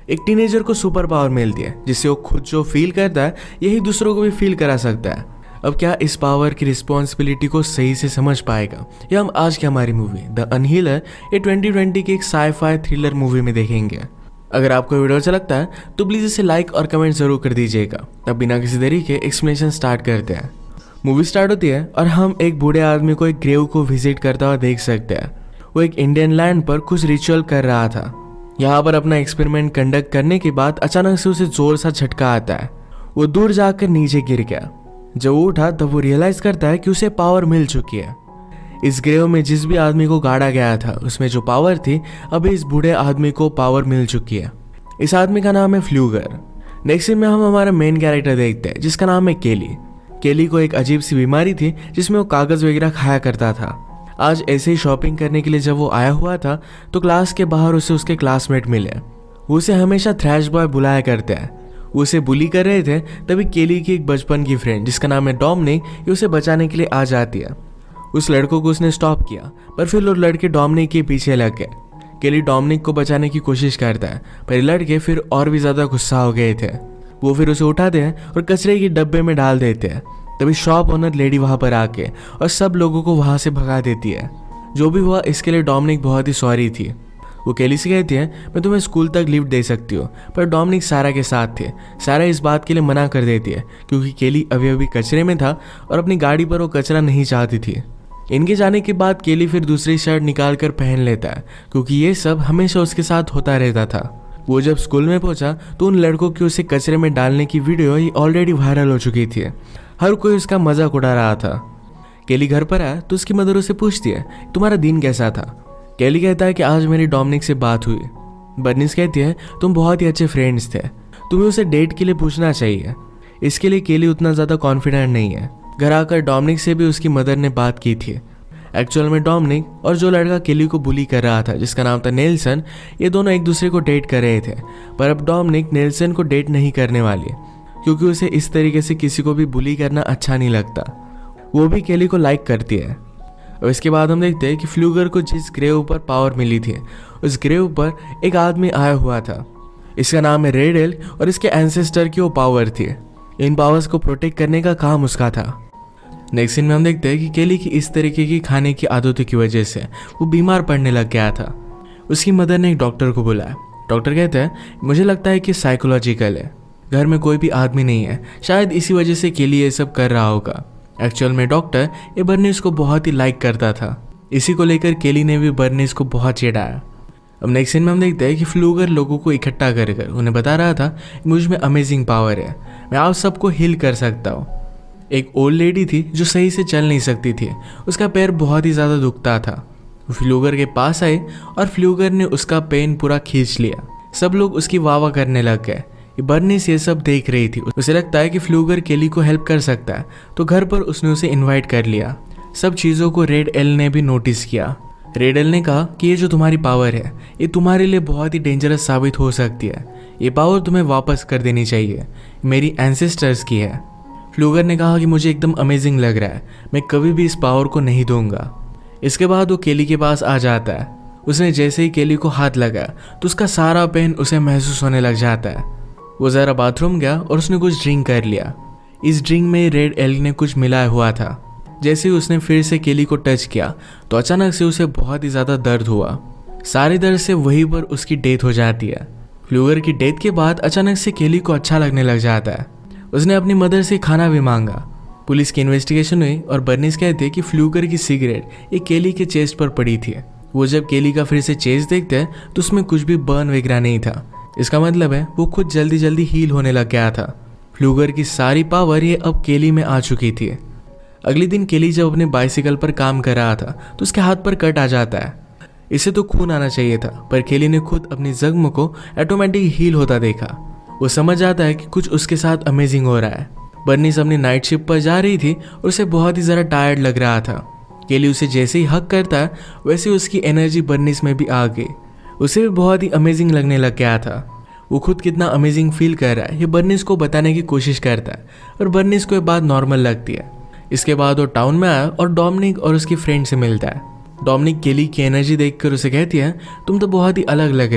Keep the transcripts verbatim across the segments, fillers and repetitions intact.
एक टीनेजर को super power मिलती है जिससे वो खुद जो फील करता है यही दूसरों को भी फील करा सकता है। अब क्या इस पावर की रिस्पॉन्सिबिलिटी को सही से समझ पाएगा, या हम आज की हमारी मूवी द अनहीलर ये ट्वेंटी ट्वेंटी की एक साई-फाई थ्रिलर मूवी में देखेंगे। अगर आपको वीडियो अच्छा लगता है तो प्लीज़ इसे लाइक और कमेंट जरूर कर दीजिएगा। अब बिना किसी देरी के एक्सप्लेनेशन स्टार्ट करते हैं। मूवी स्टार्ट होती है और हम एक बूढ़े आदमी को एक ग्रेव को विजिट करता हुआ देख सकते हैं। वो एक इंडियन लैंड पर कुछ रिचुअल कर रहा था। यहाँ पर अपना एक्सपेरिमेंट कंडक्ट करने के बाद अचानक से उसे जोर सा झटका आता है। वो दूर जाकर नीचे गिर गया। जब वो उठा तब वो रियलाइज करता है कि उसे पावर मिल चुकी है। इस ग्रेव में जिस भी आदमी को गाड़ा गया था उसमें जो पावर थी अभी इस बूढ़े आदमी को पावर मिल चुकी है। इस आदमी का नाम है फ्लूगर। नेक्स्ट सीन में हम हमारा मेन कैरेक्टर देखते हैं जिसका नाम है केली। केली को एक अजीब सी बीमारी थी जिसमें वो कागज वगैरह खाया करता था। आज ऐसे ही शॉपिंग करने के लिए जब वो आया हुआ था तो क्लास के बाहर उसे उसके क्लासमेट मिले। वो उसे हमेशा थ्रैश बॉय बुलाया करते हैं। वो उसे बुली कर रहे थे तभी केली की एक बचपन की फ्रेंड जिसका नाम है डोमिनिक ये उसे बचाने के लिए आ जाती है। उस लड़कों को उसने स्टॉप किया पर फिर वो लड़के डोमिनिक के पीछे लग गए। केली डोमिनिक को बचाने की कोशिश करता है पर लड़के फिर और भी ज्यादा गुस्सा हो गए थे। वो फिर उसे उठाते हैं और कचरे के डब्बे में डाल देते हैं। तभी शॉप ओनर लेडी वहां पर आके और सब लोगों को वहां से भगा देती है। जो भी हुआ इसके लिए डोमिनिक बहुत ही सॉरी थी। वो केली से कहती है मैं तुम्हें स्कूल तक लिफ्ट दे सकती हूँ, पर डोमिनिक सारा के साथ थे। सारा इस बात के लिए मना कर देती है क्योंकि केली अभी अभी कचरे में था और अपनी गाड़ी पर वो कचरा नहीं चाहती थी। इनके जाने के बाद केली फिर दूसरी शर्ट निकाल कर पहन लेता है क्योंकि ये सब हमेशा उसके साथ होता रहता था। वो जब स्कूल में पहुंचा तो उन लड़कों की उसे कचरे में डालने की वीडियो ही ऑलरेडी वायरल हो चुकी थी। हर कोई उसका मजाक उड़ा रहा था। केली घर पर आया तो उसकी मदर उसे पूछती है तुम्हारा दिन कैसा था। केली कहता है कि आज मेरी डोमिनिक से बात हुई। बर्निस कहती है तुम बहुत ही अच्छे फ्रेंड्स थे, तुम्हें उसे डेट के लिए पूछना चाहिए। इसके लिए केली उतना ज़्यादा कॉन्फिडेंट नहीं है। घर आकर डोमिनिक से भी उसकी मदर ने बात की थी। एक्चुअल में डोमिनिक और जो लड़का केली को बुली कर रहा था जिसका नाम था नेल्सन, ये दोनों एक दूसरे को डेट कर रहे थे। पर अब डोमिनिक नेल्सन को डेट नहीं करने वाली क्योंकि उसे इस तरीके से किसी को भी बुली करना अच्छा नहीं लगता। वो भी केली को लाइक करती है। और इसके बाद हम देखते हैं कि फ्लूगर को जिस ग्रेव पर पावर मिली थी उस ग्रेव पर एक आदमी आया हुआ था। इसका नाम है रेडेल और इसके एंसेस्टर की वो पावर थी। इन पावर्स को प्रोटेक्ट करने का काम उसका था। नेक्स्ट सीन में हम देखते हैं कि केली की इस तरीके की खाने की आदतों की वजह से वो बीमार पड़ने लग गया था। उसकी मदर ने एक डॉक्टर को बुलाया। डॉक्टर कहते हैं मुझे लगता है कि साइकोलॉजिकल है, घर में कोई भी आदमी नहीं है, शायद इसी वजह से केली ये सब कर रहा होगा। एक्चुअल में डॉक्टर ये बर्निस को बहुत ही लाइक करता था। इसी को लेकर केली ने भी बर्निस को बहुत चिढ़ाया। अब नेक्स्ट सीन में हम देखते हैं कि फ्लूगर लोगों को इकट्ठा कर कर उन्हें बता रहा था मुझ में अमेजिंग पावर है, मैं आप सबको हील कर सकता हूँ। एक ओल्ड लेडी थी जो सही से चल नहीं सकती थी, उसका पैर बहुत ही ज़्यादा दुखता था। फ्लूगर के पास आई और फ्लूगर ने उसका पेन पूरा खींच लिया। सब लोग उसकी वाह वाह करने लग गए। बर्निस ये सब देख रही थी। उसे लगता है कि फ्लूगर केली को हेल्प कर सकता है तो घर पर उसने उसे इनवाइट कर लिया। सब चीज़ों को रेड एल ने भी नोटिस किया। रेड एल ने कहा कि ये जो तुम्हारी पावर है ये तुम्हारे लिए बहुत ही डेंजरस साबित हो सकती है। ये पावर तुम्हें वापस कर देनी चाहिए, मेरी एंसेस्टर्स की है। फ्लूगर ने कहा कि मुझे एकदम अमेजिंग लग रहा है, मैं कभी भी इस पावर को नहीं दूंगा। इसके बाद वो केली के पास आ जाता है। उसने जैसे ही केली को हाथ लगाया तो उसका सारा पेन उसे महसूस होने लग जाता है। वो ज़रा बाथरूम गया और उसने कुछ ड्रिंक कर लिया। इस ड्रिंक में रेड एल ने कुछ मिलाया हुआ था। जैसे ही उसने फिर से केली को टच किया तो अचानक से उसे बहुत ही ज़्यादा दर्द हुआ। सारे दर्द से वहीं पर उसकी डेथ हो जाती है। फ्लूगर की डेथ के बाद अचानक से केली को अच्छा लगने लग जाता है। उसने अपनी मदर से खाना भी मांगा। पुलिस की इन्वेस्टिगेशन हुई और बर्निस कहते हैं कि फ्लूगर की सिगरेट एक केली के चेस्ट पर पड़ी थी। वो जब केली का फिर से चेस्ट देखते हैं तो उसमें कुछ भी बर्न वगैरह नहीं था। इसका मतलब है वो खुद जल्दी जल्दी हील होने लग गया था। फ्लूगर की सारी पावर ये अब केली में आ चुकी थी। अगले दिन केली जब अपने बाइसिकल पर काम कर रहा था तो उसके हाथ पर कट आ जाता है। इसे तो खून आना चाहिए था पर केली ने खुद अपनी जख्म को ऑटोमेटिक हील होता देखा। वो समझ आता है कि कुछ उसके साथ अमेजिंग हो रहा है। बर्निस अपनी नाइट शिफ्ट पर जा रही थी और उसे बहुत ही ज़्यादा टायर्ड लग रहा था। केली उसे जैसे ही हक करता है वैसे उसकी एनर्जी बर्निस में भी आ गई। उसे भी बहुत ही अमेजिंग लगने लग गया था। वो खुद कितना अमेजिंग फील कर रहा है ये बर्निस को बताने की कोशिश करता है और बर्निस को ये बात नॉर्मल लगती है। इसके बाद वो टाउन में आया और डोमिनिक और उसकी फ्रेंड से मिलता है। डोमिनिक केली की एनर्जी देखकर उसे कहती है तुम तो बहुत ही अलग लग रहे हो।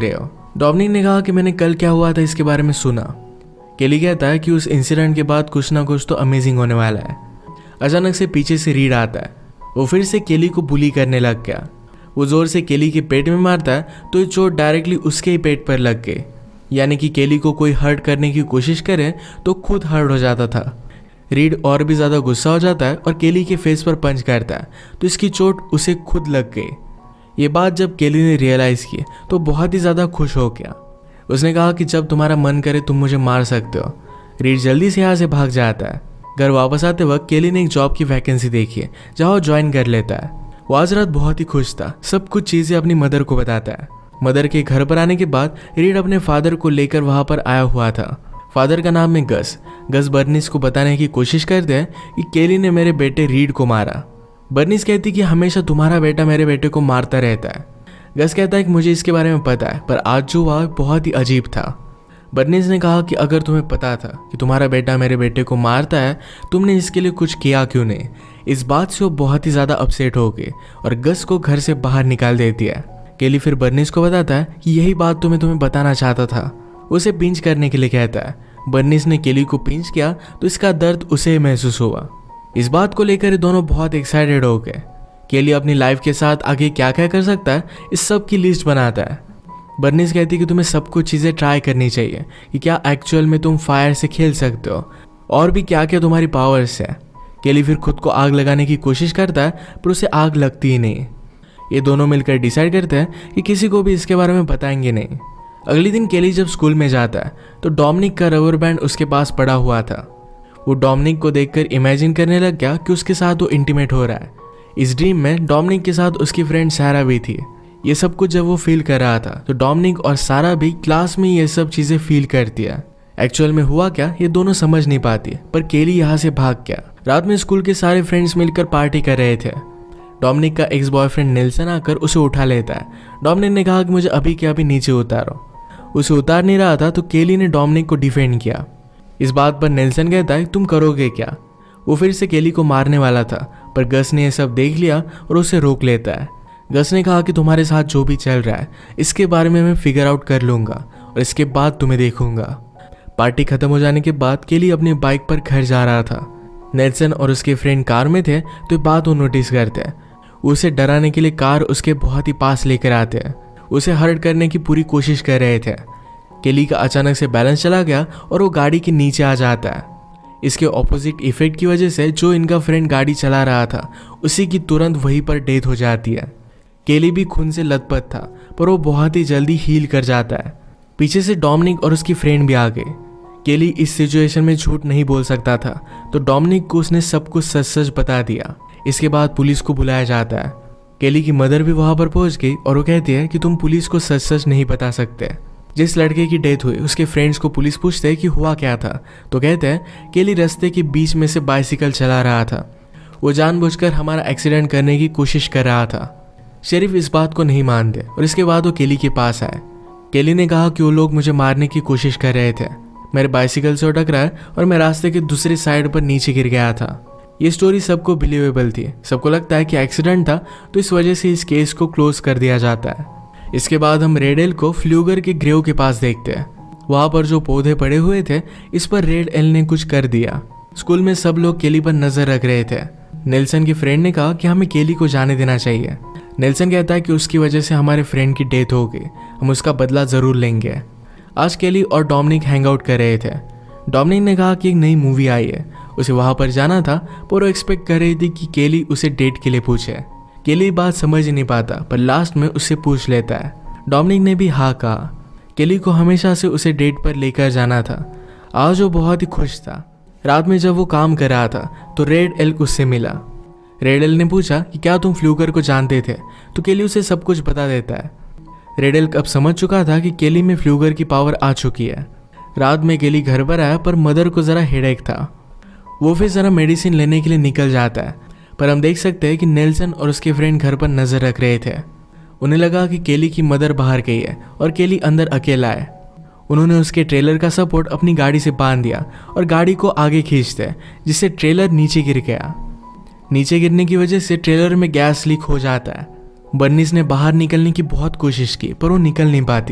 डोमिनिक ने कहा कि मैंने कल क्या हुआ था इसके बारे में सुना। केली कहता है कि उस इंसिडेंट के बाद कुछ ना कुछ तो अमेजिंग होने वाला है। अचानक से पीछे से रीड आता है। वो फिर से केली को बुली करने लग गया। वो जोर से केली के पेट में मारता है तो ये चोट डायरेक्टली उसके ही पेट पर लग गई। यानी कि केली को कोई हर्ट करने की कोशिश करे तो खुद हर्ट हो जाता था। रीड और भी ज़्यादा गुस्सा हो जाता है और केली के फेस पर पंच करता है तो इसकी चोट उसे खुद लग गई। ये बात जब केली ने रियलाइज़ की तो बहुत ही ज़्यादा खुश हो गया। उसने कहा कि जब तुम्हारा मन करे तुम मुझे मार सकते हो। रीड जल्दी से यहाँ से भाग जाता है। घर वापस आते वक्त केली ने एक जॉब की वैकेंसी देखी है जहाँ वो ज्वाइन कर लेता है। वो आज रात बहुत ही खुश था। सब कुछ चीज़ें अपनी मदर को बताता है। मदर के घर पर आने के बाद रीड अपने फादर को लेकर वहाँ पर आया हुआ था। फादर का नाम है गस। गस बर्निस को बताने की कोशिश करते हैं कि केली ने मेरे बेटे रीड को मारा। बर्निस कहती कि हमेशा तुम्हारा बेटा मेरे बेटे को मारता रहता है। गस कहता है कि मुझे इसके बारे में पता है, पर आज जो हुआ बहुत ही अजीब था। बर्निस ने कहा कि अगर तुम्हें पता था कि तुम्हारा बेटा मेरे बेटे को मारता है, तुमने इसके लिए कुछ किया क्यों नहीं। इस बात से वो बहुत ही ज़्यादा अपसेट हो गई और गस को घर से बाहर निकाल देती है। केली फिर बर्निस को बताता है कि यही बात तो मैं तुम्हें बताना चाहता था। उसे पिंच करने के लिए कहता है। बर्निस ने केली को पिंच किया तो इसका दर्द उसे महसूस हुआ। इस बात को लेकर दोनों बहुत एक्साइटेड हो गए। केली अपनी लाइफ के साथ आगे क्या क्या कर सकता है इस सब की लिस्ट बनाता है। बर्निस कहती है कि तुम्हें सब कुछ चीज़ें ट्राई करनी चाहिए कि क्या एक्चुअल में तुम फायर से खेल सकते हो और भी क्या क्या तुम्हारी पावर्स है। केली फिर खुद को आग लगाने की कोशिश करता है पर उसे आग लगती ही नहीं। ये दोनों मिलकर डिसाइड करते हैं कि किसी को भी इसके बारे में बताएंगे नहीं। अगले दिन केली जब स्कूल में जाता है तो डोमिनिक का रबर बैंड उसके पास पड़ा हुआ था। वो डोमिनिक को देखकर इमेजिन करने लग गया कि उसके साथ वो इंटीमेट हो रहा है। इस ड्रीम में डोमिनिक के साथ उसकी फ्रेंड सारा भी थी। ये सब कुछ जब वो फील कर रहा था तो डोमिनिक और सारा भी क्लास में ये सब चीज़ें फील करती है। एक्चुअल में हुआ क्या ये दोनों समझ नहीं पाती, पर केली यहाँ से भाग गया। रात में स्कूल के सारे फ्रेंड्स मिलकर पार्टी कर रहे थे। डोमिनिक का एक्स बॉयफ्रेंड नेल्सन आकर उसे उठा लेता है। डोमिनिक ने कहा कि मुझे अभी के अभी नीचे उतारो। उसे उतार नहीं रहा था तो केली ने डोमिनिक को डिफेंड किया। इस बात पर नेल्सन कहता है तुम करोगे क्या। वो फिर से केली को मारने वाला था, पर गस ने यह सब देख लिया और उसे रोक लेता है। गस ने कहा कि तुम्हारे साथ जो भी चल रहा है इसके बारे में मैं फिगर आउट कर लूँगा और इसके बाद तुम्हें देखूंगा। पार्टी खत्म हो जाने के बाद केली अपनी बाइक पर घर जा रहा था। नेल्सन और उसके फ्रेंड कार में थे तो ये बात वो नोटिस करते हैं। उसे डराने के लिए कार उसके बहुत ही पास लेकर आते हैं। उसे हर्ट करने की पूरी कोशिश कर रहे थे। केली का अचानक से बैलेंस चला गया और वो गाड़ी के नीचे आ जाता है। इसके ऑपोजिट इफेक्ट की वजह से जो इनका फ्रेंड गाड़ी चला रहा था उसी की तुरंत वहीं पर डेथ हो जाती है। केली भी खून से लथपथ था, पर वो बहुत ही जल्दी हील कर जाता है। पीछे से डोमिनिक और उसकी फ्रेंड भी आ गए। केली इस सिचुएशन में झूठ नहीं बोल सकता था तो डोमिनिक को उसने सब कुछ सच सच बता दिया। इसके बाद पुलिस को बुलाया जाता है। केली की मदर भी वहां पर पहुंच गई और वो कहती है कि तुम पुलिस को सच सच नहीं बता सकते। जिस लड़के की डेथ हुई उसके फ्रेंड्स को पुलिस पूछते हैं कि हुआ क्या था तो कहते हैं केली रास्ते के बीच में से बाइसिकल चला रहा था। वो जानबूझकर हमारा एक्सीडेंट करने की कोशिश कर रहा था। शेरिफ इस बात को नहीं मानते और इसके बाद वो केली के पास आए। केली ने कहा कि वो लोग मुझे मारने की कोशिश कर रहे थे। मेरे बाइसिकल से टकरा है और मैं रास्ते के दूसरी साइड पर नीचे गिर गया था। ये स्टोरी सबको बिलीवेबल थी। सबको लगता है कि एक्सीडेंट था तो इस वजह से इस केस को क्लोज कर दिया जाता है। इसके बाद हम रेड एल को फ्लूगर के ग्रेव के पास देखते हैं। वहाँ पर जो पौधे पड़े हुए थे इस पर रेड एल ने कुछ कर दिया। स्कूल में सब लोग केली पर नजर रख रहे थे। नेल्सन की फ्रेंड ने कहा कि हमें केली को जाने देना चाहिए। नेल्सन कहता है कि उसकी वजह से हमारे फ्रेंड की डेथ हो गई, हम उसका बदला जरूर लेंगे। आज केली और डोमिनिक हैंग आउट कर रहे थे। डोमिनिक ने कहा कि एक नई मूवी आई है, उसे वहाँ पर जाना था, पर वो एक्सपेक्ट कर रही थी कि केली उसे डेट के लिए पूछे। केली बात समझ ही नहीं पाता पर लास्ट में उससे पूछ लेता है। डोमिनिक ने भी हाँ कहा। केली को हमेशा से उसे डेट पर लेकर जाना था। आज वो बहुत ही खुश था। रात में जब वो काम कर रहा था तो रेड एल उससे मिला। रेड एल ने पूछा कि क्या तुम फ्लूगर को जानते थे, तो केली उसे सब कुछ बता देता है। रेड एल अब समझ चुका था कि केली में फ्लूगर की पावर आ चुकी है। रात में केली घर पर आया पर मदर को ज़रा हेडेक था। वो फिर ज़रा मेडिसिन लेने के लिए निकल जाता है, पर हम देख सकते हैं कि नेल्सन और उसके फ्रेंड घर पर नज़र रख रहे थे। उन्हें लगा कि केली की मदर बाहर गई है और केली अंदर अकेला है। उन्होंने उसके ट्रेलर का सपोर्ट अपनी गाड़ी से बांध दिया और गाड़ी को आगे खींचते जिससे ट्रेलर नीचे गिर गया। नीचे गिरने की वजह से ट्रेलर में गैस लीक हो जाता है। बर्निस ने बाहर निकलने की बहुत कोशिश की पर वो निकल नहीं पाती।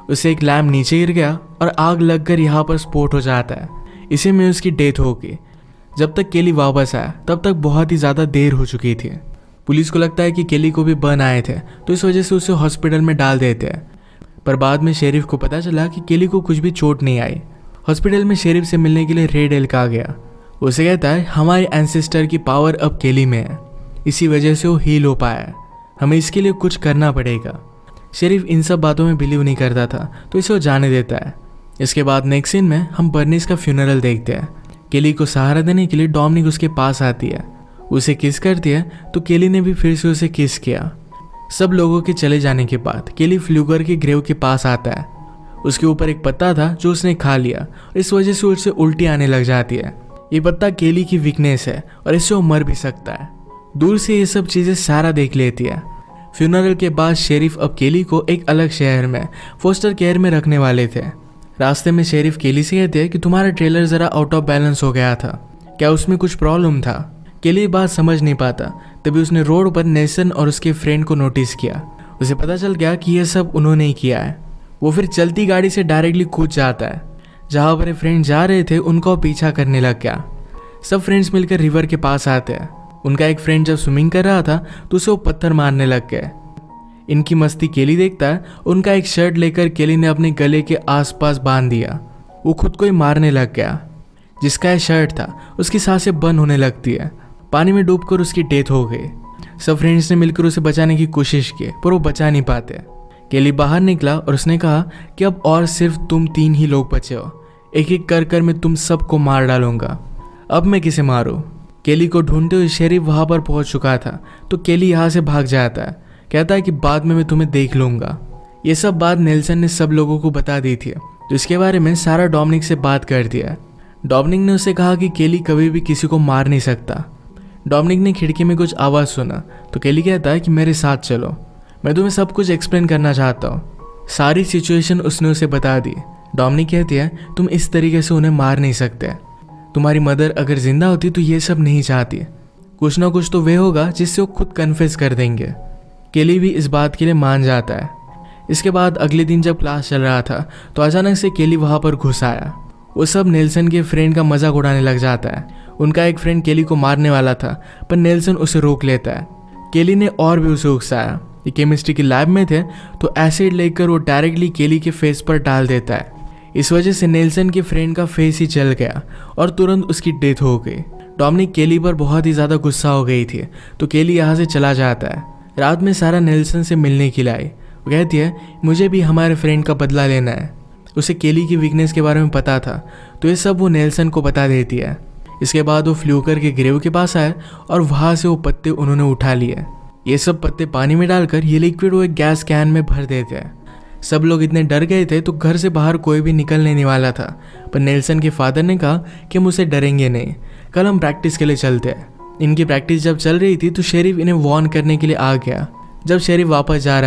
उसे एक लैम्प नीचे गिर गया और आग लगकर यहाँ पर स्फोट हो जाता है। इसी में उसकी डेथ हो गई। जब तक केली वापस आया तब तक बहुत ही ज़्यादा देर हो चुकी थी। पुलिस को लगता है कि केली को भी बर्न आए थे, तो इस वजह से उसे हॉस्पिटल में डाल देते हैं। पर बाद में शेरिफ को पता चला कि केली को कुछ भी चोट नहीं आई। हॉस्पिटल में शेरिफ से मिलने के लिए रेड एल्क आ गया। उसे कहता है हमारे एंसेस्टर की पावर अब केली में है, इसी वजह से वो हील हो पाया है, हमें इसके लिए कुछ करना पड़ेगा। शेरिफ इन सब बातों में बिलीव नहीं करता था, तो इसे वो जाने देता है। इसके बाद नेक्स्ट सीन में हम बर्निस का फ्यूनरल देखते हैं। केली को सहारा देने के लिए डोमिनिक उसके पास आती है, उसे किस करती है, तो केली ने भी फिर से उसे किस किया। सब लोगों के चले जाने के बाद केली फ्लूगर के ग्रेव के पास आता है। उसके ऊपर एक पत्ता था जो उसने खा लिया और इस वजह से उससे उल्टी आने लग जाती है। ये पत्ता केली की वीकनेस है और इससे वो मर भी सकता है। दूर से ये सब चीज़ें सारा देख लेती है। फ्यूनरल के बाद शेरिफ अब केली को एक अलग शहर में फोस्टर केयर में रखने वाले थे। रास्ते में शेरिफ केली से कहते हैं कि तुम्हारा ट्रेलर ज़रा आउट ऑफ बैलेंस हो गया था, क्या उसमें कुछ प्रॉब्लम था? केली बात समझ नहीं पाता। तभी उसने रोड पर नेल्सन और उसके फ्रेंड को नोटिस किया। उसे पता चल गया कि यह सब उन्होंने ही किया है। वो फिर चलती गाड़ी से डायरेक्टली कूद जाता है। जहाँ पर फ्रेंड जा रहे थे उनका पीछा करने लग गया। सब फ्रेंड्स मिलकर रिवर के पास आते हैं। उनका एक फ्रेंड जब स्विमिंग कर रहा था तो उसे वो पत्थर मारने लग गए। इनकी मस्ती केली देखता है। उनका एक शर्ट लेकर केली ने अपने गले के आसपास बांध दिया। वो खुद को ही मारने लग गया। जिसका यह शर्ट था उसकी सांसें बंद होने लगती है। पानी में डूबकर उसकी डेथ हो गई। सब फ्रेंड्स ने मिलकर उसे बचाने की कोशिश की पर वो बचा नहीं पाते। केली बाहर निकला और उसने कहा कि अब और सिर्फ तुम तीन ही लोग बचे हो, एक एक कर कर मैं तुम सबको मार डालूंगा। अब मैं किसे मारूं? केली को ढूंढते हुए शेरिफ वहां पर पहुंच चुका था, तो केली यहाँ से भाग जाता है। कहता है कि बाद में मैं तुम्हें देख लूंगा। ये सब बात नेल्सन ने सब लोगों को बता दी थी, तो इसके बारे में सारा डोमिनिक से बात कर दिया। डोमिनिक ने उसे कहा कि केली कभी भी किसी को मार नहीं सकता। डोमिनिक ने खिड़की में कुछ आवाज़ सुना, तो केली कहता है कि मेरे साथ चलो, मैं तुम्हें सब कुछ एक्सप्लेन करना चाहता हूँ। सारी सिचुएशन उसने उसे बता दी। डोमिनिक कहती है तुम इस तरीके से उन्हें मार नहीं सकते। तुम्हारी मदर अगर जिंदा होती तो ये सब नहीं चाहती। कुछ ना कुछ तो वे होगा जिससे वो खुद कन्फेस कर देंगे। केली भी इस बात के लिए मान जाता है। इसके बाद अगले दिन जब क्लास चल रहा था तो अचानक से केली वहाँ पर घुस आया। वो सब नेल्सन के फ्रेंड का मजाक उड़ाने लग जाता है। उनका एक फ्रेंड केली को मारने वाला था पर नेल्सन उसे रोक लेता है। केली ने और भी उसे उकसाया। ये केमिस्ट्री की लैब में थे तो एसिड लेकर वो डायरेक्टली केली के फेस पर डाल देता है। इस वजह से नेल्सन के फ्रेंड का फेस ही जल गया और तुरंत उसकी डेथ हो गई। डोमिनिक केली पर बहुत ही ज़्यादा गुस्सा हो गई थी, तो केली यहाँ से चला जाता है। रात में सारा नेल्सन से मिलने के लिए आई। वो कहती है मुझे भी हमारे फ्रेंड का बदला लेना है। उसे केली की वीकनेस के बारे में पता था, तो ये सब वो नेल्सन को बता देती है। इसके बाद वो फ्लूकर के ग्रेव के पास आए और वहाँ से वो पत्ते उन्होंने उठा लिए। ये सब पत्ते पानी में डालकर ये लिक्विड वो एक गैस कैन में भर देते हैं। सब लोग इतने डर गए थे तो घर से बाहर कोई भी निकलने नहीं वाला था, पर नेल्सन के फादर ने कहा कि हम उसे डरेंगे नहीं, कल हम प्रैक्टिस के लिए चलते हैं। इनकी प्रैक्टिस जब चल रही थी तो शेरिफ इन्हें वार्न करने के लिए आ गया। जब शेरिफ वापस जा रहा